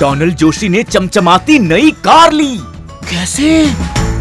Donald Joshi ने चमचमाती नई कार ली। कैसे?